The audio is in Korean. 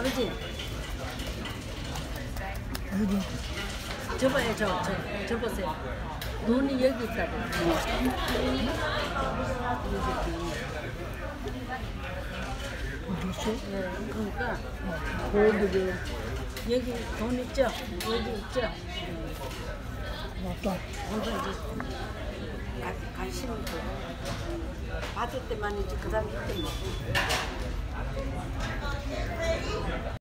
그지? 어디? 저봐요, 저 보세요. 눈이 여기 있다고. 어디 있어? 네, 그러니까 거기를 여기 돈 있죠? 여기 있죠? 왔다. 먼저 이제 관심 있고 받을 때만 이제 그 다음에 있던 거.